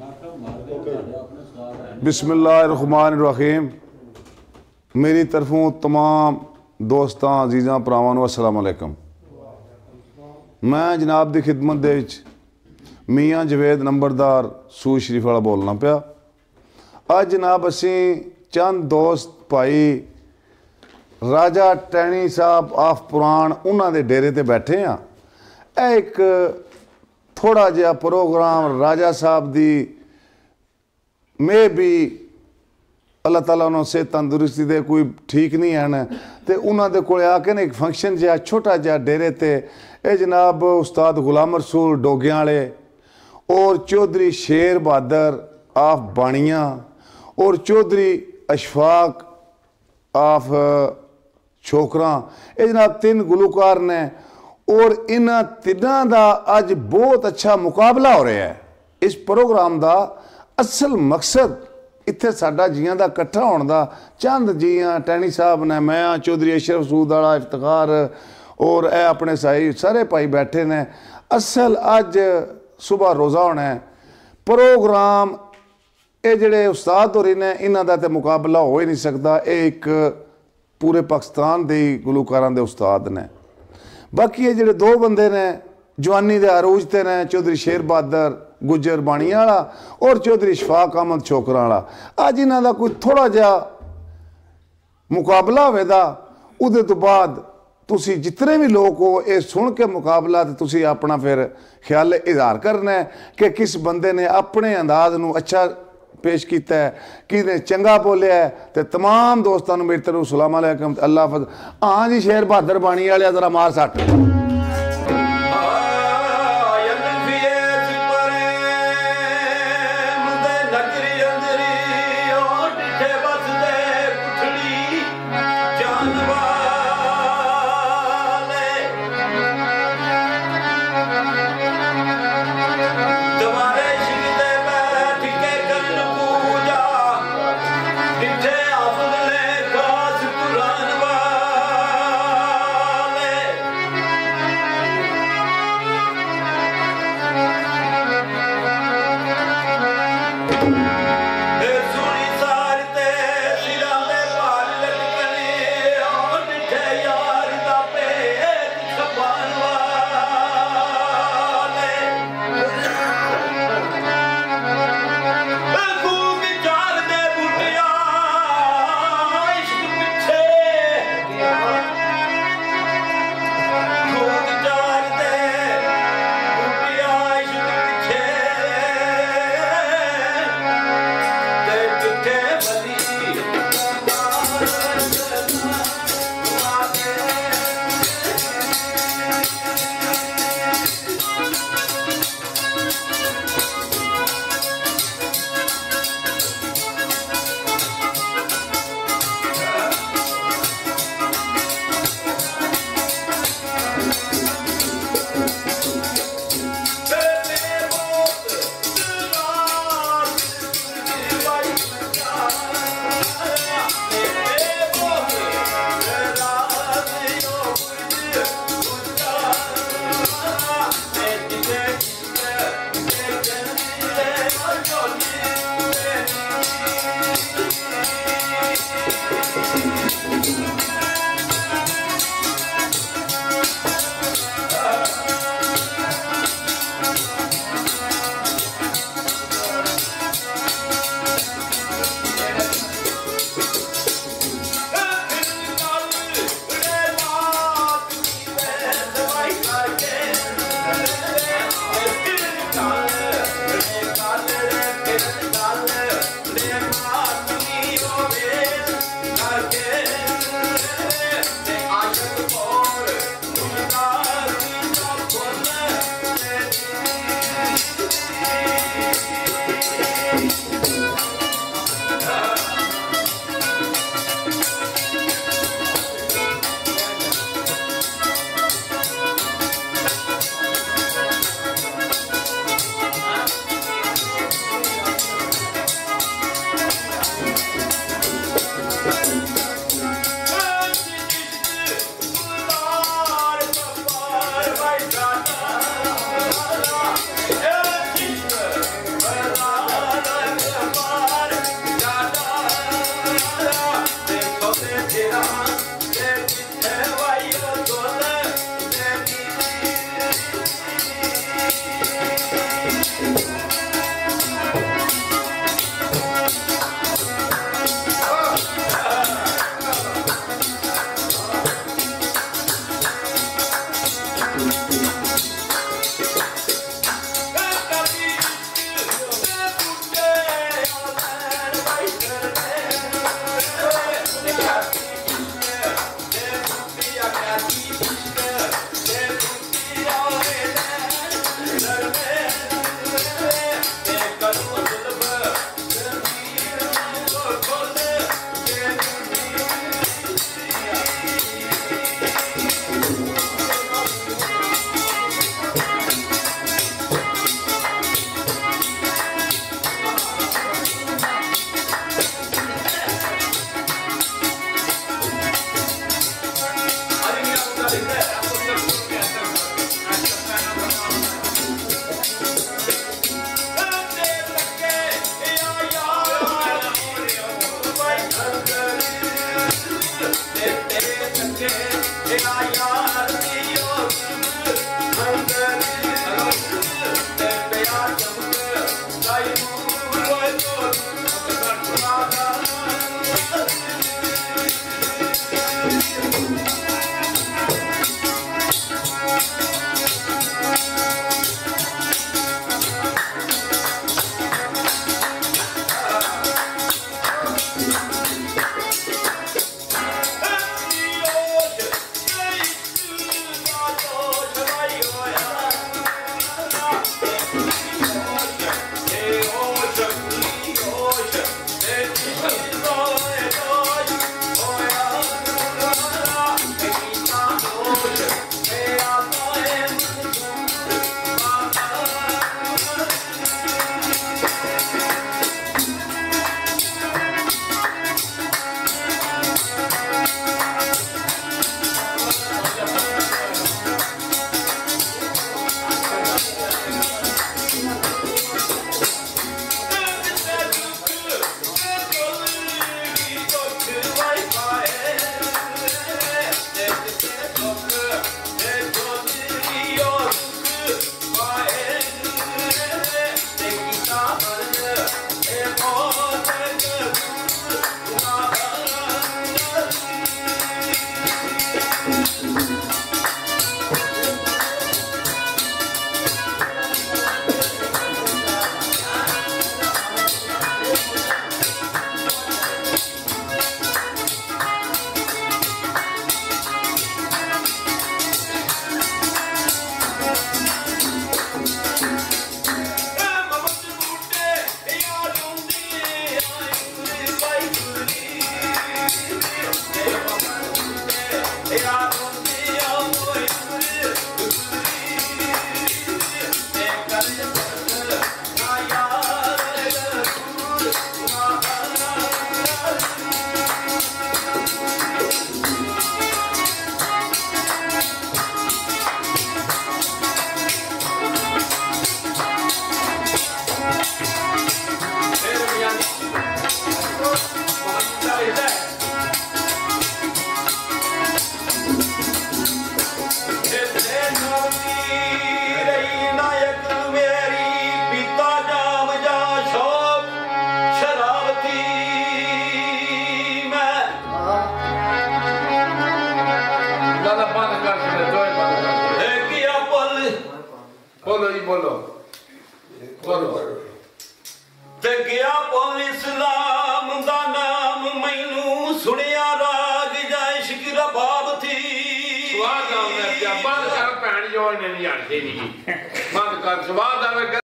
बिस्मिल्लाहिर्रहमानिर्रहीम। मेरी तरफों तमाम दोस्तां अजीज़ां भरावां नूं अस्सलाम वालेकुम। मैं जनाब दी खिदमत दे विच मियाँ जवेद नंबरदार सूर शरीफ वाला बोलना पिया। अज जनाब असी चंद दोस्त भाई राजा टैनी साहब ऑफ पुराण उन्हां दे डेरे ते बैठे हाँ। एक थोड़ा जिहा प्रोग्राम राजा साहब दी में भी अल्लाह ताला उन्होंने सेहत तंदुरुस्ती दे कोई ठीक नहीं है तो उन्होंने कोले आके ना एक फंक्शन जिहा छोटा जिहा डेरे ते जनाब उस्ताद गुलाम रसूल डोगियां वाले और चौधरी शेर बहादुर ऑफ बाणियां और चौधरी अशफाक ऑफ छोकरा ये जनाब तीन गुलूकार ने और इन्हां तिन्हां दा अज बहुत अच्छा मुकाबला हो रहा है। इस प्रोग्राम का असल मकसद इत्थे साडा जियां दा इकट्ठा होने का चंद जियां टैनी साहब ने मैं चौधरी अशरफ सूद वाला इफ्तिखार और ए अपने साई सारे भाई बैठे ने। असल अज सुबह रोज़ा होना है प्रोग्राम ये जड़े उस्ताद होरी ने इन्हां दा ते मुकाबला हो ही नहीं सकता। ये एक पूरे पाकिस्तान दे गुलूकारां दे उस्ताद ने। बाकी ये जड़े दो बंदे ने जवानी दे अरूज ते ने चौधरी शेर बहादुर गुजर बाणियां वाला और चौधरी शफाक अहमद छोकरा वाला। अज इन्हां दा कोई थोड़ा जिहा मुकाबला होवेगा उहदे तो बाद तुसी जितने भी लोग हो ये सुन के मुकाबला तो तुसी अपना फिर ख्याल इजहार करना है कि किस बंदे ने अपने अंदाज नूं अच्छा पेश किया है किने चंगा बोलिया है। तो तमाम दोस्तों मेरी तरफ सलाम अलैकुम अल्लाह हाफ़िज़। हाँ जी शेर बहादुर बाणी वाले जरा मार सट। बोलो जी बोलो बोलो ते गया पल इस्लाम दा नाम मैनू सुनिया राग जाए शिकर बाब थी स्वाद आवे क्या बात कर भैन जो नहीं आते नहीं बात कर स्वाद आवे